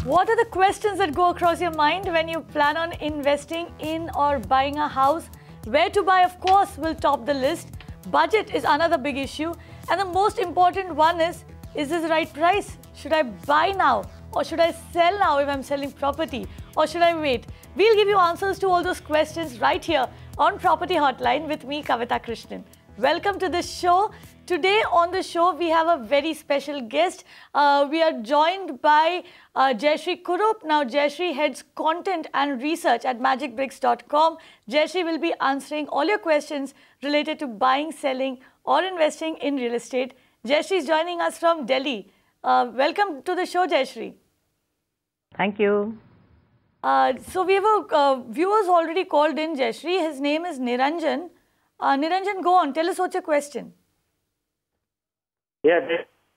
What are the questions that go across your mind when you plan on investing in or buying a house? Where to buy, of course, will top the list. Budget is another big issue. And the most important one is this the right price? Should I buy now? Or should I sell now if I'm selling property? Or should I wait? We'll give you answers to all those questions right here on Property Hotline with me, Kavita Krishnan. Welcome to the show. Today on the show, we have a very special guest. We are joined by Jayashree Kurup. Now, Jayashree heads content and research at Magicbricks.com. Jayashree will be answering all your questions related to buying, selling, or investing in real estate. Jayashree is joining us from Delhi. Welcome to the show, Jayashree. Thank you. So we have viewers already called in, Jayashree. His name is Niranjan. Niranjan, go on. Tell us what's your question. Yeah,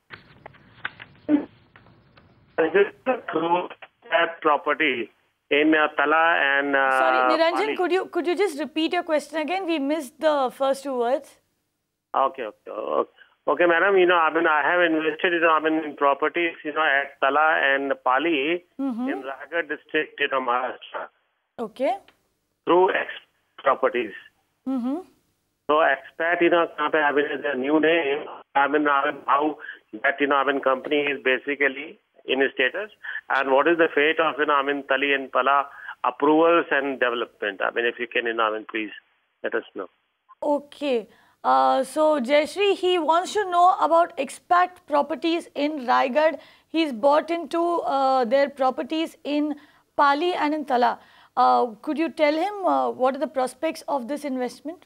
this that property in Tala and sorry, Niranjan, Pali. could you just repeat your question again? We missed the first two words. Okay, madam. I have invested in properties, at Tala and Pali in Raigad district, Maharashtra. Okay. Through properties. So expat, is a new name. How that company is basically in status, and what is the fate of Tali and Pala approvals and development? If you can, please let us know. Okay. So Jayashree, he wants to know about expat properties in Raigad. He's bought into their properties in Pali and in Tala. Could you tell him what are the prospects of this investment?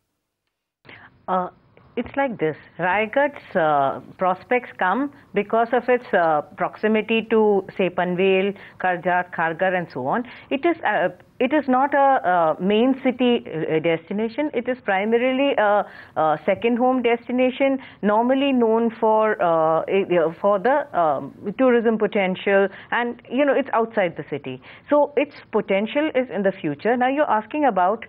It's like this. Raigad's prospects come because of its proximity to, say, Panvel, Karjat, Kharghar, and so on. It is not a main city destination. It is primarily a second home destination, normally known for the tourism potential, and it's outside the city. So its potential is in the future. Now you're asking about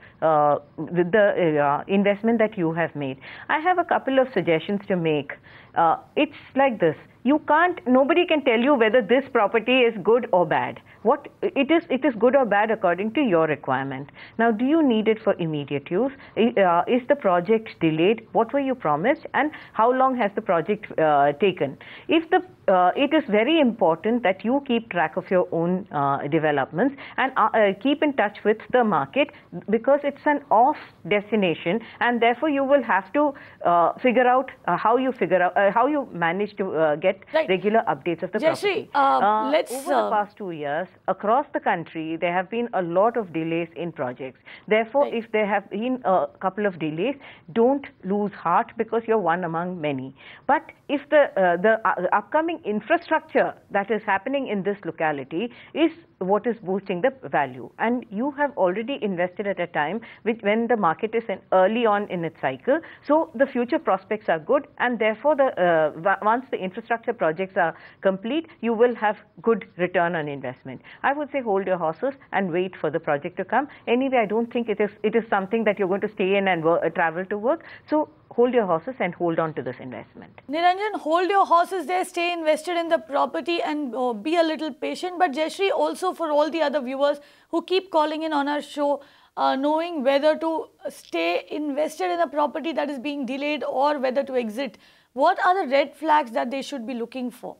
the investment that you have made. I have a couple of suggestions to make. It's like this. Nobody can tell you whether this property is good or bad. It is good or bad according to your requirement. Now, do you need it for immediate use? Is the project delayed? What were you promised? And how long has the project taken? It is very important that you keep track of your own developments and keep in touch with the market, because it's an off destination, and therefore you will have to figure out how you manage to get regular updates of the property. Over the past 2 years, across the country, there have been a lot of delays in projects. Therefore, if there have been a couple of delays, don't lose heart, because you're one among many. But if the upcoming infrastructure that is happening in this locality is what is boosting the value, and you have already invested at a time when the market is early on in its cycle, so the future prospects are good, and therefore once the infrastructure projects are complete, you will have good return on investment. I would say hold your horses and wait for the project to come. Anyway, I don't think it is something that you're going to stay in and travel to work. So hold your horses and hold on to this investment. Niranjan, hold your horses there, stay invested in the property and be a little patient. But Jayashree, also for all the other viewers who keep calling in on our show, knowing whether to stay invested in a property that is being delayed or whether to exit, what are the red flags that they should be looking for?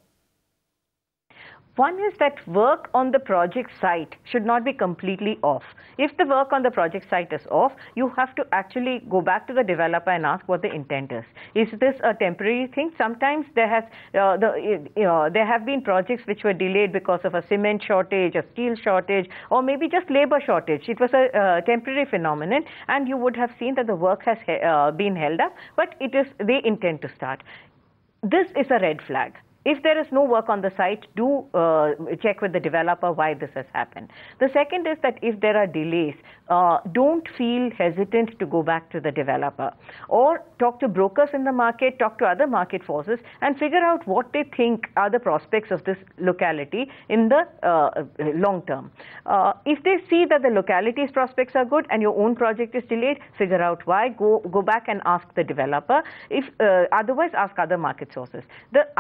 One is that work on the project site should not be completely off. If the work on the project site is off, you have to actually go back to the developer and ask what the intent is. Is this a temporary thing? Sometimes there have been projects which were delayed because of a cement shortage, a steel shortage, or maybe just labor shortage. It was a temporary phenomenon, and you would have seen that the work has been held up, but they intend to start. This is a red flag. If there is no work on the site, do check with the developer why this has happened. The second is that if there are delays, don't feel hesitant to go back to the developer, or talk to brokers in the market, talk to other market forces, and figure out what they think are the prospects of this locality in the long term. If they see that the locality's prospects are good and your own project is delayed, figure out why, go back and ask the developer. If otherwise, ask other market sources. The other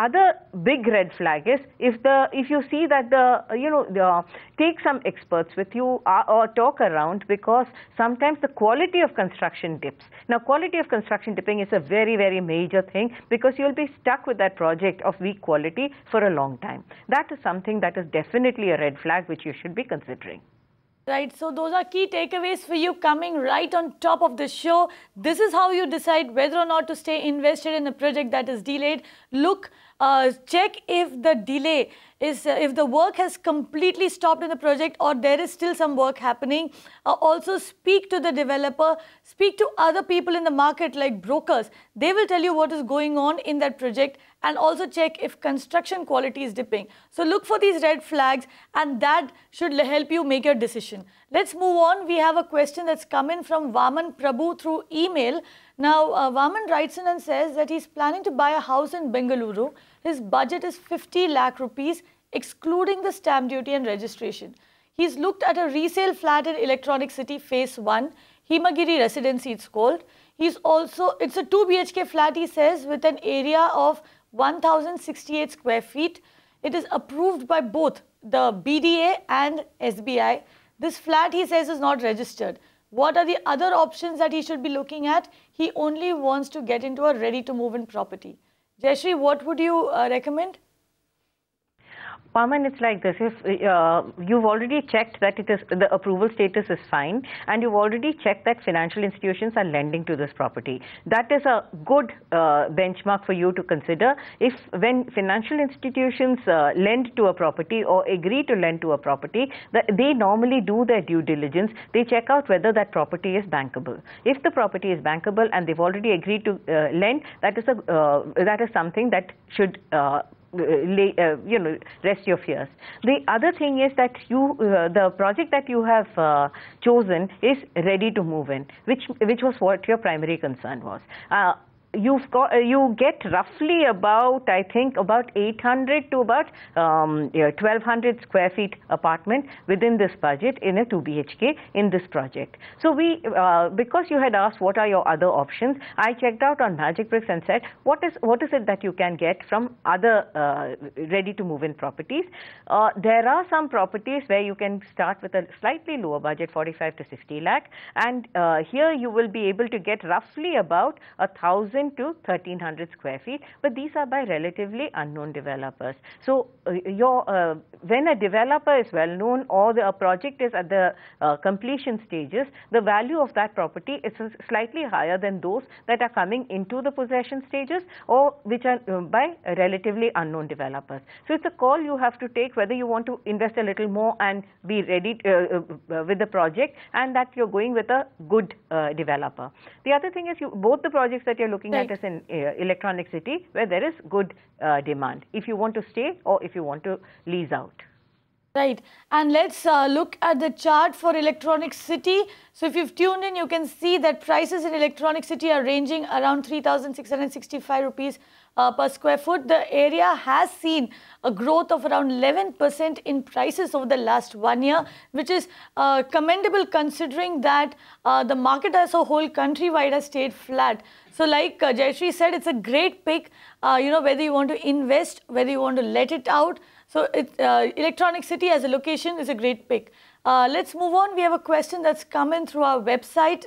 big red flag is if you see that take some experts with you or talk around, because sometimes the quality of construction dips. Now, quality of construction dipping is a very, very major thing, because you'll be stuck with that project of weak quality for a long time. That is something that is definitely a red flag which you should be considering. Right, so those are key takeaways for you coming right on top of the show. This is how you decide whether or not to stay invested in a project that is delayed. Look, check if the delay is, if the work has completely stopped in the project or there is still some work happening. Also speak to the developer, speak to other people in the market like brokers. They will tell you what is going on in that project, and also check if construction quality is dipping. So look for these red flags, and that should help you make your decision. Let's move on. We have a question that's come in from Vaman Prabhu through email. Now, Vaman writes in and says that he's planning to buy a house in Bengaluru. His budget is 50 lakh rupees, excluding the stamp duty and registration. He's looked at a resale flat in Electronic City Phase 1, Himagiri Residency it's called. He's also, it's a 2 BHK flat, he says, with an area of 1068 square feet. It is approved by both the BDA and SBI. This flat, he says, is not registered. What are the other options that he should be looking at? He only wants to get into a ready-to-move-in property. Jayashree, what would you recommend? Paman, it's like this. If you've already checked that the approval status is fine, and you've already checked that financial institutions are lending to this property, that is a good benchmark for you to consider. If when financial institutions lend to a property or agree to lend to a property, they normally do their due diligence. They check out whether that property is bankable. If the property is bankable and they've already agreed to lend, that is something that should rest your fears. The other thing is that the project that you have chosen is ready to move in, which was what your primary concern was. You get roughly about, I think, about 800 to about 1200 square feet apartment within this budget in a 2 BHK in this project. So because you had asked what are your other options, I checked out on Magicbricks and said, what is it that you can get from other ready to move in properties? There are some properties where you can start with a slightly lower budget, 45 to 60 lakh, and here you will be able to get roughly about 1,000 to 1,300 square feet, but these are by relatively unknown developers. So when a developer is well known or a project is at the completion stages, the value of that property is slightly higher than those that are coming into the possession stages or which are by relatively unknown developers. So it's a call you have to take whether you want to invest a little more and be ready with the project, and that you're going with a good developer. The other thing is both the projects that you're looking at is in Electronic City, where there is good demand, if you want to stay or if you want to lease out. Right, and let's look at the chart for Electronic City. So if you've tuned in, you can see that prices in Electronic City are ranging around 3,665 rupees per square foot. The area has seen a growth of around 11% in prices over the last 1 year, which is commendable considering that the market as a whole countrywide has stayed flat. So like Jayashree said, it's a great pick, whether you want to invest, whether you want to let it out. So Electronic City as a location is a great pick. Let's move on. We have a question that's come in through our website,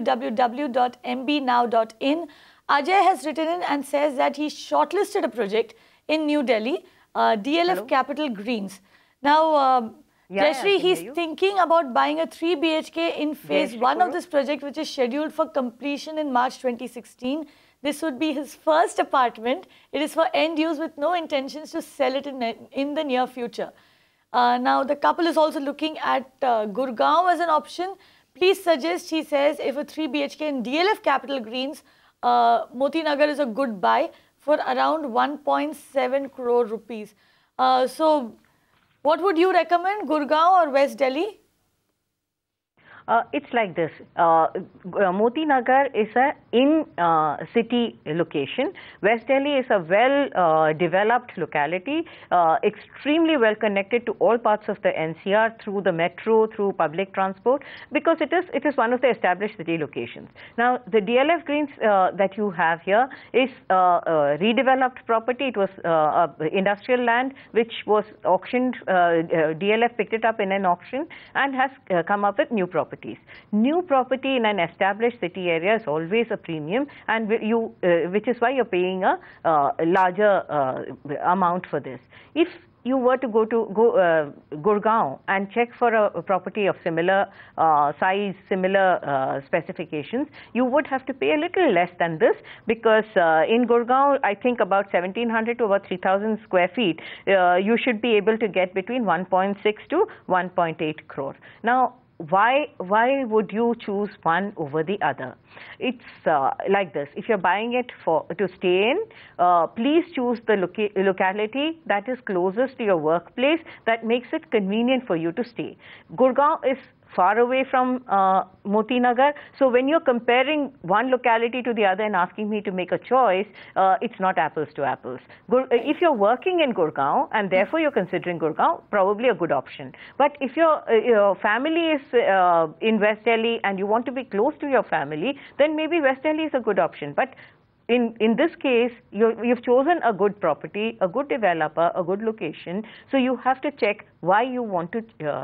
www.mbnow.in. Ajay has written in and says that he shortlisted a project in New Delhi, DLF Capital Greens. Now, Jayashree, he's thinking about buying a 3 BHK in phase 1 of this project, which is scheduled for completion in March 2016. This would be his first apartment. It is for end use with no intentions to sell it in the near future. Now, the couple is also looking at Gurgaon as an option. Please suggest, he says, if a 3 BHK in DLF Capital Greens, Moti Nagar is a good buy for around 1.7 crore rupees. So, what would you recommend, Gurgaon or West Delhi? It's like this. Moti Nagar is a in-city location. West Delhi is a well-developed locality, extremely well connected to all parts of the NCR through the metro, through public transport, because it is one of the established city locations. Now, the DLF Greens that you have here is redeveloped property. It was industrial land which was auctioned. DLF picked it up in an auction and has come up with new properties. New property in an established city area is always a premium, and which is why you're paying a larger amount for this. If you were to go to Gurgaon and check for a property of similar size, similar specifications, you would have to pay a little less than this, because in Gurgaon, I think about 1,700 to about 3,000 square feet, you should be able to get between 1.6 to 1.8 crore. Now, why would you choose one over the other? It's like this. If you're buying it to stay in, please choose the locality that is closest to your workplace, that makes it convenient for you to stay. Gurgaon is far away from Moti Nagar, so when you're comparing one locality to the other and asking me to make a choice, it's not apples to apples. If you're working in Gurgaon and therefore you're considering Gurgaon, probably a good option. But if your family is in West Delhi and you want to be close to your family, then maybe West Delhi is a good option. But in this case, you've chosen a good property, a good developer, a good location, so you have to check why you want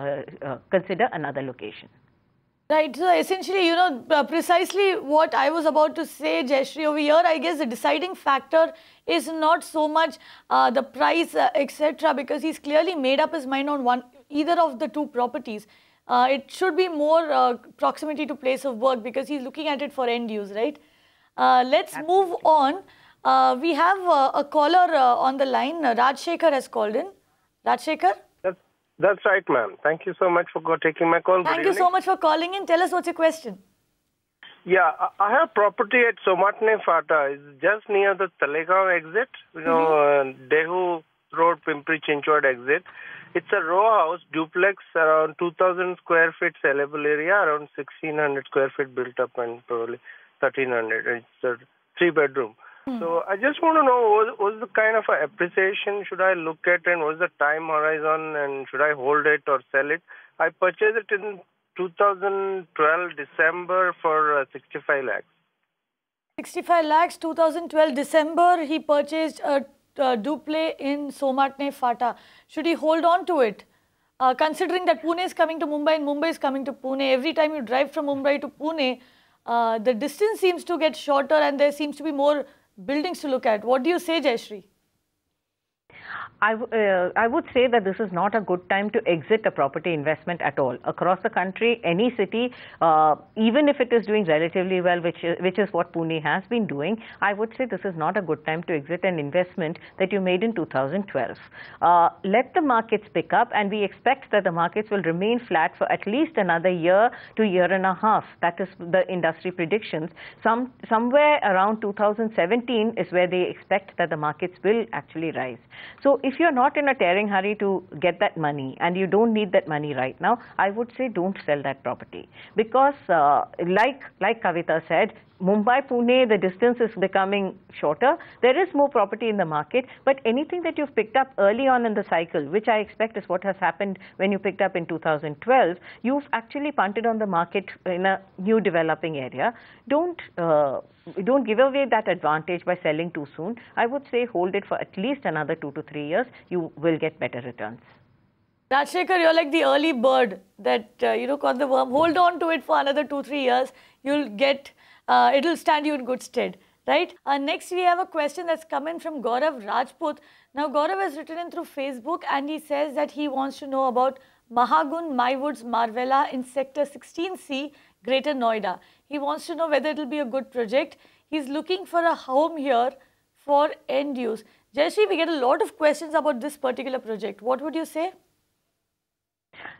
to consider another location. Right, so essentially, precisely what I was about to say, Jayashree, over here, I guess the deciding factor is not so much the price, etc., because he's clearly made up his mind on either of the two properties. It should be more proximity to place of work, because he's looking at it for end use, right? Let's move on. We have a caller on the line. Rajshekhar has called in. Rajshekhar? That's right, ma'am. Thank you so much for taking my call. Thank you so much for calling in. Tell us what's your question. Yeah, I have property at Somatne Fata. It's just near the Talegaon exit, Dehu Road, Pimpri Chinchwad exit. It's a row house, duplex, around 2,000 square feet sellable area, around 1,600 square feet built up, and probably 1,300. It's a 3-bedroom. So I just want to know, what's the kind of appreciation should I look at, and what's the time horizon, and should I hold it or sell it? I purchased it in 2012 December for 65 lakhs. 65 lakhs, 2012 December, he purchased a duplex in Somatne Fata. Should he hold on to it? Considering that Pune is coming to Mumbai and Mumbai is coming to Pune, every time you drive from Mumbai to Pune, the distance seems to get shorter and there seems to be more buildings to look at. What do you say, Jayashree? I would say that this is not a good time to exit a property investment at all. Across the country, any city, even if it is doing relatively well, which is what Pune has been doing, I would say this is not a good time to exit an investment that you made in 2012. Let the markets pick up, and we expect that the markets will remain flat for at least another year to year and a half. That is the industry predictions. Somewhere around 2017 is where they expect that the markets will actually rise. So if you're not in a tearing hurry to get that money and you don't need that money right now, I would say don't sell that property, because like Kavita said, Mumbai, Pune, the distance is becoming shorter. There is more property in the market, but anything that you've picked up early on in the cycle, which I expect is what has happened when you picked up in 2012, you've actually punted on the market in a new developing area. Don't give away that advantage by selling too soon. I would say hold it for at least another 2 to 3 years. You will get better returns. Rajshekhar, you're like the early bird that, caught the worm. Hold on to it for another 2-3 years. You'll get... it'll stand you in good stead, right? Next, we have a question that's come in from Gaurav Rajput. Now, Gaurav has written in through Facebook, and he says that he wants to know about Mahagun Mywoods Marvella in Sector 16C, Greater Noida. He wants to know whether it'll be a good project. He's looking for a home here for end use. Jayashree, we get a lot of questions about this particular project. What would you say?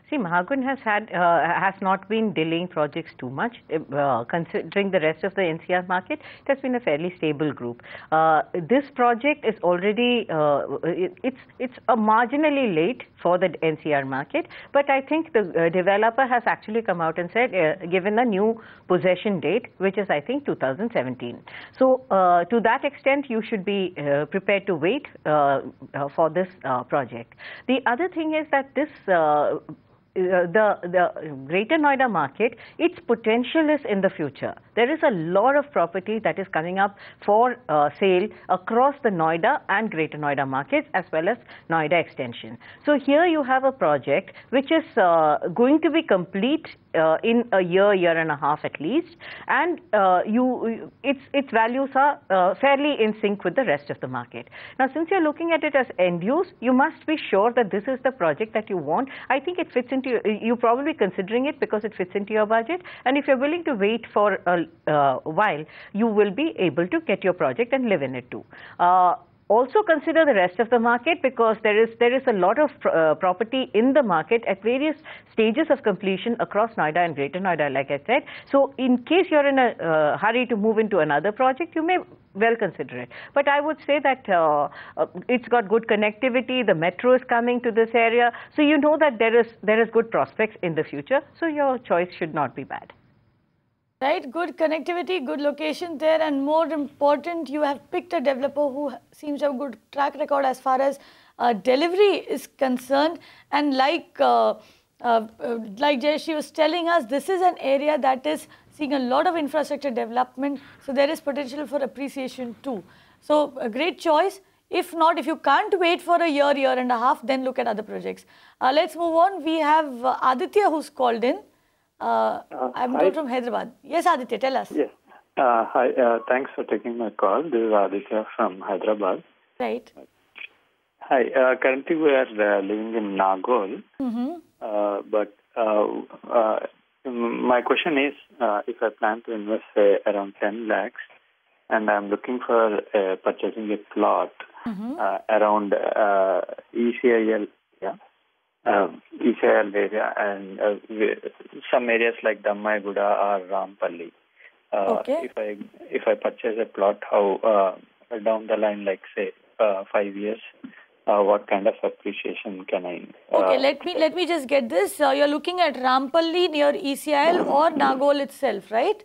See, Mahagun has not been delaying projects too much. Considering the rest of the NCR market, it has been a fairly stable group. This project is already, it's a marginally late for the NCR market, but I think the developer has actually come out and said, given a new possession date, which is I think 2017. So to that extent, you should be prepared to wait for this project. The other thing is that this the Greater Noida market, its potential is in the future. There is a lot of property that is coming up for sale across the Noida and Greater Noida markets, as well as Noida extension. So here you have a project which is going to be complete in a year and a half at least, and its values are fairly in sync with the rest of the market. Now, since you're looking at it as end use, you must be sure that this is the project that you want. I think it fits into, you're probably considering it because it fits into your budget, and if you're willing to wait for a while, you will be able to get your project and live in it too. Also consider the rest of the market, because there is a lot of property in the market at various stages of completion across Noida and Greater Noida, like I said. So in case you're in a hurry to move into another project, you may well consider it. But I would say that it's got good connectivity, the metro is coming to this area, so you know that there is good prospects in the future, so your choice should not be bad. Right, good connectivity, good location there, and more important, you have picked a developer who seems to have a good track record as far as delivery is concerned. And like Jayashree was telling us, this is an area that is seeing a lot of infrastructure development, so there is potential for appreciation too. So a great choice. If not, if you can't wait for a year and a half, then look at other projects. Let's move on. We have Aditya who's called in. I'm told from Hyderabad. Yes, Aditya, tell us. Yes. Hi. Thanks for taking my call. This is Aditya from Hyderabad. Right. Hi. Currently, we are living in Nagol. But my question is, if I plan to invest around 10 lakhs, and I'm looking for purchasing a plot around ECIL. Yeah. ECIL area and some areas like Dammaiguda or Rampalli. Okay. If I purchase a plot, how down the line, like say 5 years, what kind of appreciation can I? Okay, let me just get this. You're looking at Rampalli near ECIL or Nagol itself, right?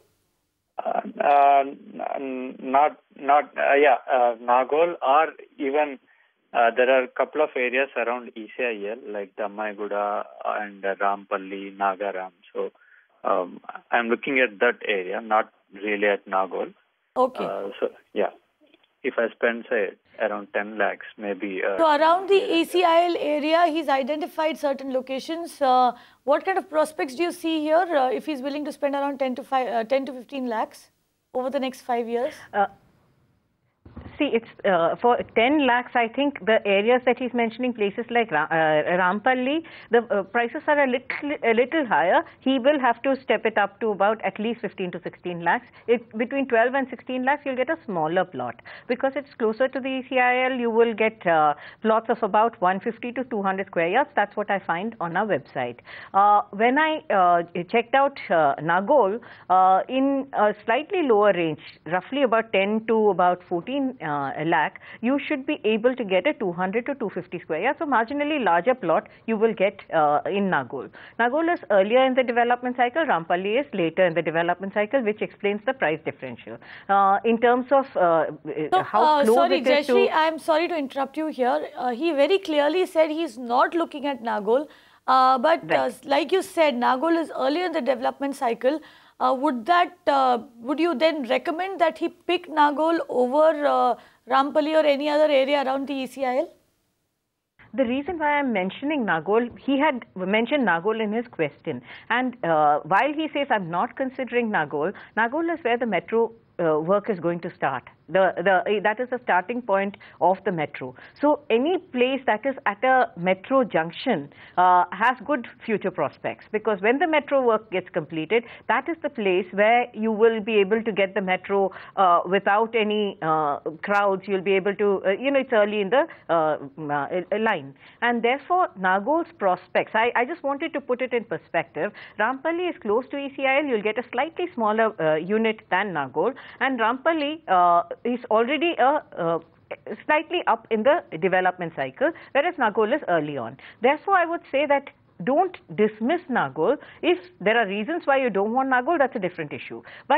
Nagol, or even there are a couple of areas around ECIL like Dammaiguda and Rampalli, Nagaram. So I'm looking at that area, not really at Nagol. Okay. So yeah, if I spend say around 10 lakhs, maybe. So around the ECIL area, he's identified certain locations. What kind of prospects do you see here if he's willing to spend around 10 to 15 lakhs over the next 5 years? See, it's for 10 lakhs, I think the areas that he's mentioning, places like Rampalli, the prices are a little higher. He will have to step it up to about at least 15 to 16 lakhs. Between 12 and 16 lakhs, you'll get a smaller plot. Because it's closer to the ECIL, you will get plots of about 150 to 200 square yards. That's what I find on our website. When I checked out Nagol, in a slightly lower range, roughly about 10 to about 14 lakh, you should be able to get a 200 to 250 square yards. So marginally larger plot you will get in Nagol. Nagol is earlier in the development cycle, Rampalli is later in the development cycle, which explains the price differential. In terms of how close sorry, it is Jayashree, to... I'm sorry to interrupt you here. He very clearly said he's not looking at Nagol. But right. Like you said, Nagol is earlier in the development cycle. Would you then recommend that he pick Nagol over Rampalli or any other area around the ECIL? The reason why I'm mentioning Nagol, he had mentioned Nagol in his question. And while he says I'm not considering Nagol, Nagol is where the metro work is going to start. That is the starting point of the metro. So any place that is at a metro junction has good future prospects, because when the metro work gets completed, that is the place where you will be able to get the metro without any crowds. You'll be able to, it's early in the line. And therefore, Nagol's prospects, I just wanted to put it in perspective. Rampalli is close to ECIL. You'll get a slightly smaller unit than Nagol. And Rampalli is already slightly up in the development cycle, whereas Nagol is early on. Therefore, I would say that don't dismiss Nagol. If there are reasons why you don't want Nagol, that's a different issue. But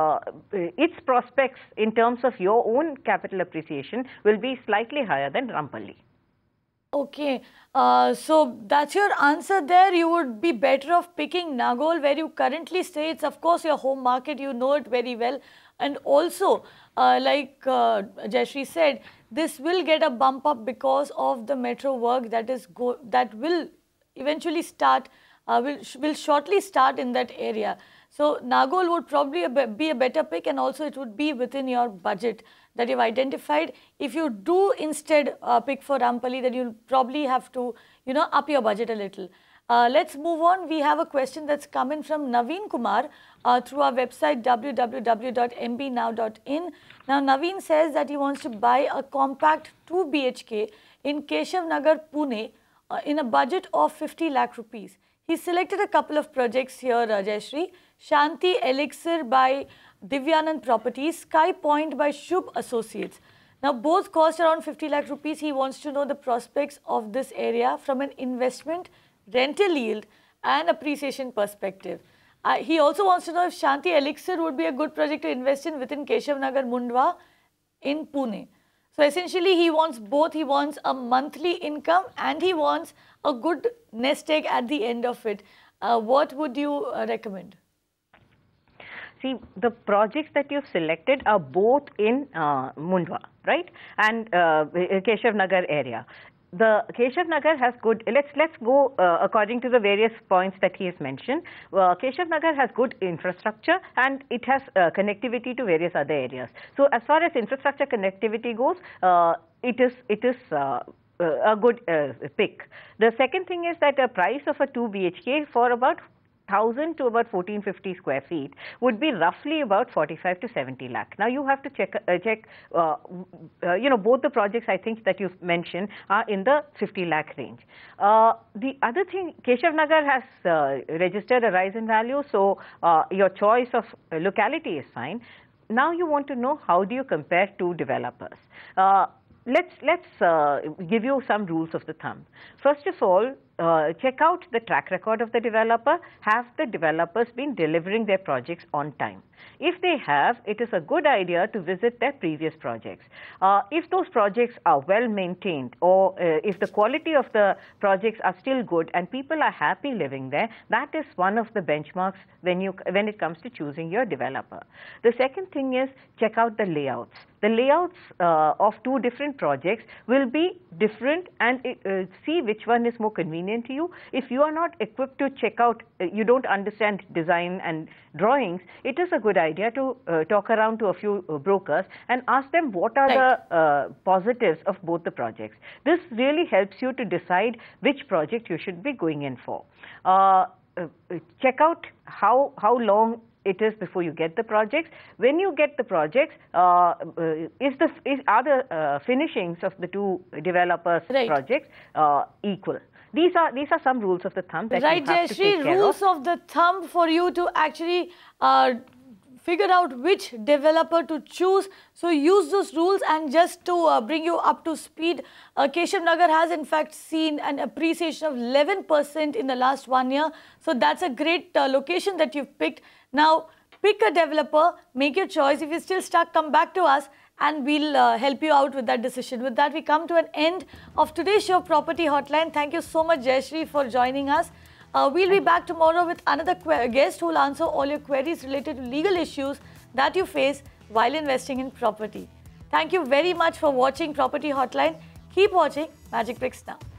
its prospects in terms of your own capital appreciation will be slightly higher than Rampalli. Okay, so that's your answer there. You would be better off picking Nagol, where you currently stay. It's of course your home market, you know it very well. And also, like Jayashree said, this will get a bump up because of the metro work that will eventually start, will shortly start in that area. So Nagol would probably be a better pick, and also it would be within your budget that you've identified. If you do instead pick for Rampalli, then you'll probably have to, up your budget a little. Let's move on. We have a question that's come in from Naveen Kumar through our website www.mbnow.in. Now, Naveen says that he wants to buy a compact 2 BHK in Keshav Nagar, Pune in a budget of 50 lakh rupees. He selected a couple of projects here, Jayashree. Shanti Elixir by Divyanand Properties, Sky Point by Shubh Associates. Now, both cost around 50 lakh rupees. He wants to know the prospects of this area from an investment, rental yield and appreciation perspective. He also wants to know if Shanti Elixir would be a good project to invest in within Keshav Nagar, Mundwa in Pune. So essentially, he wants both. He wants a monthly income and he wants a good nest egg at the end of it. What would you recommend? See, the projects that you've selected are both in Mundwa, right? And Keshav Nagar area. The Keshav Nagar has good, let's go according to the various points that he has mentioned. Keshav Nagar has good infrastructure and it has connectivity to various other areas. So as far as infrastructure connectivity goes, it is a good pick. The second thing is that a price of a 2 BHK for about 1,000 to about 1450 square feet would be roughly about 45 to 70 lakh. Now you have to check both the projects I think that you've mentioned are in the 50 lakh range. The other thing, Keshav Nagar has registered a rise in value, so your choice of locality is fine. Now you want to know how do you compare two developers. Let's give you some rules of the thumb. First of all, check out the track record of the developer. Have the developers been delivering their projects on time? If they have, it is a good idea to visit their previous projects. If those projects are well maintained, or if the quality of the projects are still good and people are happy living there, that is one of the benchmarks when it comes to choosing your developer. The second thing is check out the layouts. The layouts of two different projects will be different, and see which one is more convenient to you. If you are not equipped to check out, you don't understand design and drawings, it is a good idea to talk around to a few brokers and ask them what are the positives of both the projects. This really helps you to decide which project you should be going in for. Check out how long it is before you get the projects. When you get the projects, are the finishings of the two developers' projects equal? These are some rules of the thumb that you have to take care of. Rules of the thumb for you to actually figure out which developer to choose. So use those rules, and just to bring you up to speed, Keshav Nagar has in fact seen an appreciation of 11% in the last 1 year. So that's a great location that you've picked. Now pick a developer, make your choice. If you're still stuck, come back to us and we'll help you out with that decision. With that, we come to an end of today's show, Property Hotline. Thank you so much, Jayashree, for joining us. We'll be back tomorrow with another guest who will answer all your queries related to legal issues that you face while investing in property. Thank you very much for watching Property Hotline. Keep watching Magicbricks Now.